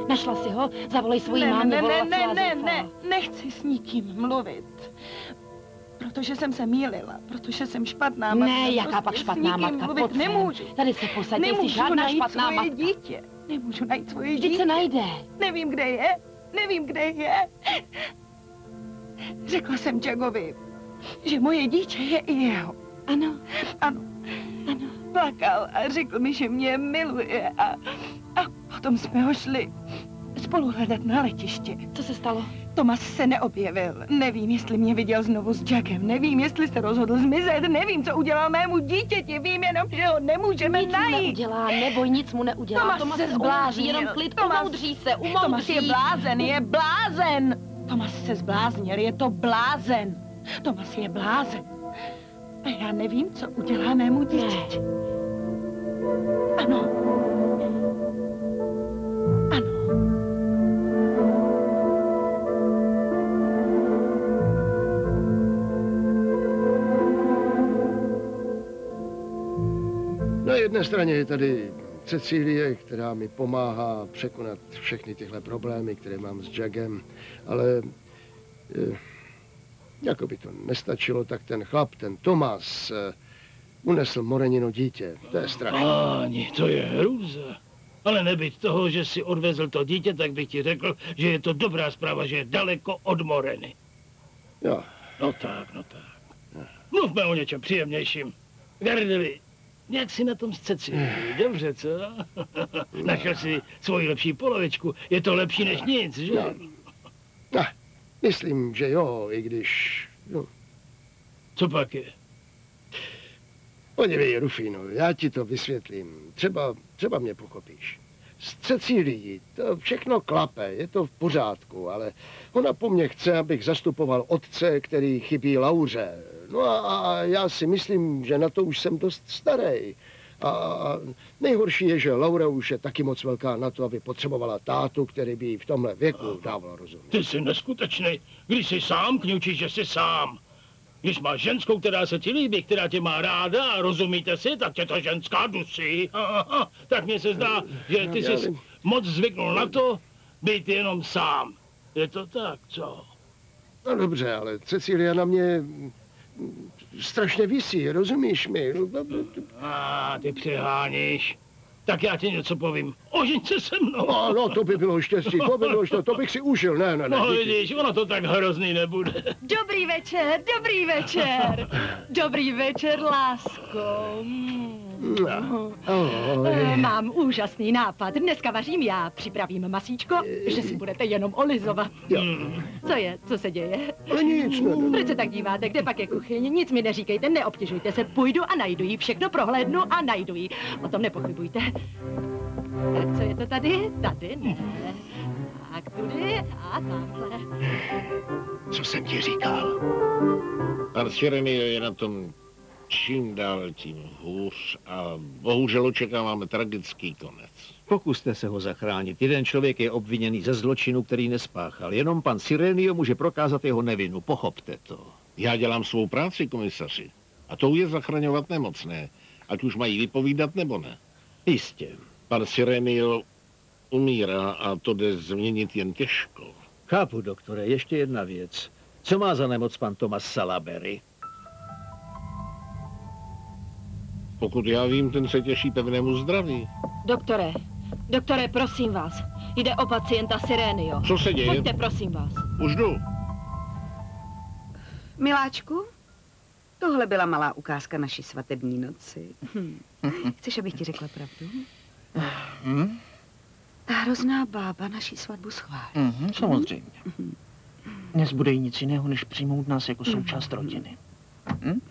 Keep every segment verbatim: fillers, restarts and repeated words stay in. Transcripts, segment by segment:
Našla si ho? Zavolej svojí ne, mámě, ne, ne, volala ne, celá ne, zoufalá. ne, nechci s nikým mluvit. Protože jsem se mýlila, protože jsem špatná matka. Ne, jaká pak špatná matka, pojď sem. Nemůžu. Tady se posaď, Nemůžu jsi žádná najít špatná svoje matka. dítě. Nemůžu najít svoje dítě. Vždyť se najde. Nevím, kde je. Nevím, kde je. Řekla jsem Jackovi, že moje dítě je i jeho. Ano. Ano. Ano. Plakal a řekl mi, že mě miluje a, a potom jsme ho šli spolu hledat na letiště. Co se stalo? Tomas se neobjevil. Nevím, jestli mě viděl znovu s Jackem. Nevím, jestli se rozhodl zmizet. Nevím, co udělal mému dítěti. Vím jenom, že ho nemůžeme nic najít. Nic mu neudělá, neboj, nic mu neudělá. Tomas, Tomas se se zbláznil. umoudří, jenom klid, Tomas, umoudří se, umoudří. Tomas je blázen, je blázen. Tomas se zbláznil, je to blázen. Tomas je blázen. A já nevím, co udělá mému dítěti. Ano. Ano. Na jedné straně je tady Cecílie, která mi pomáhá překonat všechny tyhle problémy, které mám s Jackem, ale eh, jako by to nestačilo, tak ten chlap, ten Tomas, eh, unesl Morenino dítě. To je strašné. Páni, to je hrůza. Ale nebyť toho, že si odvezl to dítě, tak bych ti řekl, že je to dobrá zpráva, že je daleko od Moreny. Jo. No tak, no tak. Mluvme o něčem příjemnějším. Gardeli, jak si na tom s Cecílií? Dobře, co? Našel si svoji lepší polovičku. Je to lepší než nic, že? No. No, myslím, že jo, i když... No. Co pak je? Podívej, Rufino, já ti to vysvětlím. Třeba, třeba mě pochopíš. S Cecílií to všechno klape, je to v pořádku, ale ona po mně chce, abych zastupoval otce, který chybí Lauře. No a, a já si myslím, že na to už jsem dost starý. A nejhorší je, že Laura už je taky moc velká na to, aby potřebovala tátu, který by jí v tomhle věku dával rozum. Ty jsi neskutečný. Když jsi sám, kňučíš, že jsi sám. Když máš ženskou, která se ti líbí, která tě má ráda a rozumíte si, tak tě ta ženská dusí. Tak mně se zdá, že ty jsi moc zvyknul na to, být jenom sám. Je to tak, co? No dobře, ale Cecília na mě strašně visí, rozumíš mi? A ty přeháníš. Tak já ti něco povím. Ožeň se se mnou. No, no, to by bylo štěstí, to by bylo štěstí, to bych si užil, ne, ne, ne. No vidíš, ono to tak hrozný nebude. Dobrý večer, dobrý večer. Dobrý večer, lásko. No. Oh, mám úžasný nápad. Dneska vařím já, připravím masíčko, že si budete jenom olizovat. Jo. Co je, co se děje? Ale nic, ne, ne. Proč se tak díváte, kde pak je kuchyň? Nic mi neříkejte, neobtěžujte se, půjdu a najdu jí, všechno prohlédnu a najdu jí. O tom nepochybujte. Tak co je to tady? Tady ne. Tak tudy a tamhle. Co jsem ti říkal? Pan Sirenio je na tom čím dál tím hůř a bohužel očekáváme tragický konec. Pokuste se ho zachránit. Jeden člověk je obviněný ze zločinu, který nespáchal. Jenom pan Sirenio může prokázat jeho nevinu. Pochopte to. Já dělám svou práci, komisaři. A tou je zachraňovat nemocné, ať už mají vypovídat nebo ne. Jistě. Pan Sirenio umírá a to jde změnit jen těžko. Chápu, doktore. Ještě jedna věc. Co má za nemoc pan Tomas Salaberry? Pokud já vím, ten se těší pevnému zdraví. Doktore, doktore, prosím vás. Jde o pacienta Sirenio. Co se děje? Pojďte, prosím vás. Už jdu. Miláčku, tohle byla malá ukázka naší svatební noci. Hm. Chceš, abych ti řekla pravdu? Hm? Ta hrozná bába naší svatbu schválí. Mm-hmm, samozřejmě. Mm-hmm. Nezbude jí nic jiného, než přijmout nás jako součást rodiny. Hm?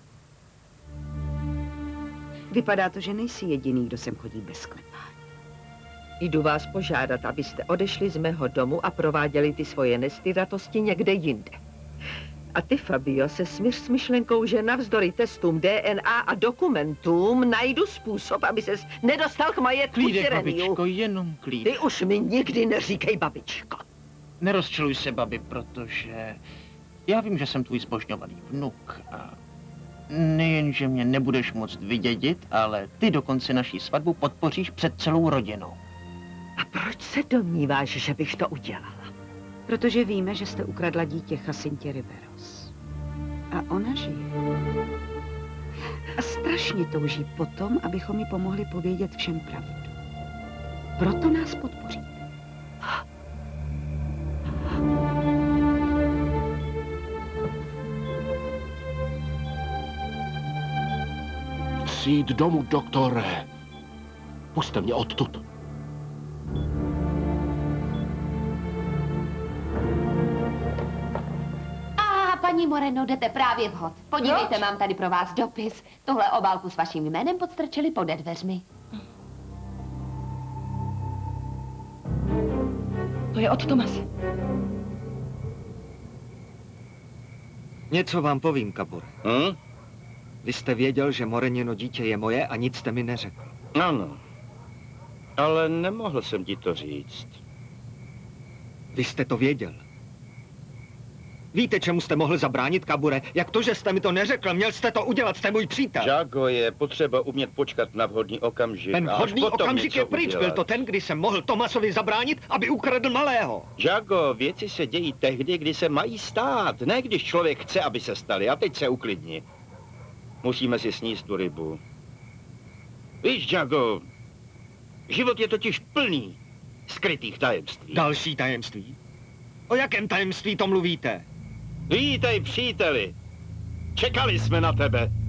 Vypadá to, že nejsi jediný, kdo sem chodí bez sklepání. Jdu vás požádat, abyste odešli z mého domu a prováděli ty svoje nestydatosti někde jinde. A ty, Fabio, se smíř s myšlenkou, že navzdory testům D N A a dokumentům najdu způsob, aby ses nedostal k majetku Klídek, Sireniu. babičko, jenom klídek. Ty už mi nikdy neříkej babičko. Nerozčiluj se, babi, protože já vím, že jsem tvůj zbožňovaný vnuk a nejen, že mě nebudeš moct vydědit, ale ty dokonce naší svatbu podpoříš před celou rodinou. A proč se domníváš, že bych to udělala? Protože víme, že jste ukradla dítě Jacintě Riveros. A ona žije. A strašně touží potom, abychom jí pomohli povědět všem pravdu. Proto nás podpoříte. Chci jít domů, doktore. Pusťte mě odtud. A paní Moreno, jdete právě vhod. Podívejte, Proč? Mám tady pro vás dopis. Tohle obálku s vaším jménem podstrčili pode dveřmi. To je od Tomase. Něco vám povím, Kabure. Hm? Vy jste věděl, že Morenino dítě je moje a nic jste mi neřekl. Ano. Ale nemohl jsem ti to říct. Vy jste to věděl. Víte, čemu jste mohl zabránit, Kabure? Jak to, že jste mi to neřekl? Měl jste to udělat, jste můj přítel. Jago, je potřeba umět počkat na vhodný okamžik. Ten vhodný okamžik je pryč. Byl to ten, kdy jsem mohl Tomasovi zabránit, aby ukradl malého. Jago, věci se dějí tehdy, kdy se mají stát. Ne, když člověk chce, aby se staly. A teď se uklidni. Musíme si sníst tu rybu. Víš, Jago, život je totiž plný skrytých tajemství. Další tajemství? O jakém tajemství to mluvíte? Vítej, příteli. Čekali jsme na tebe.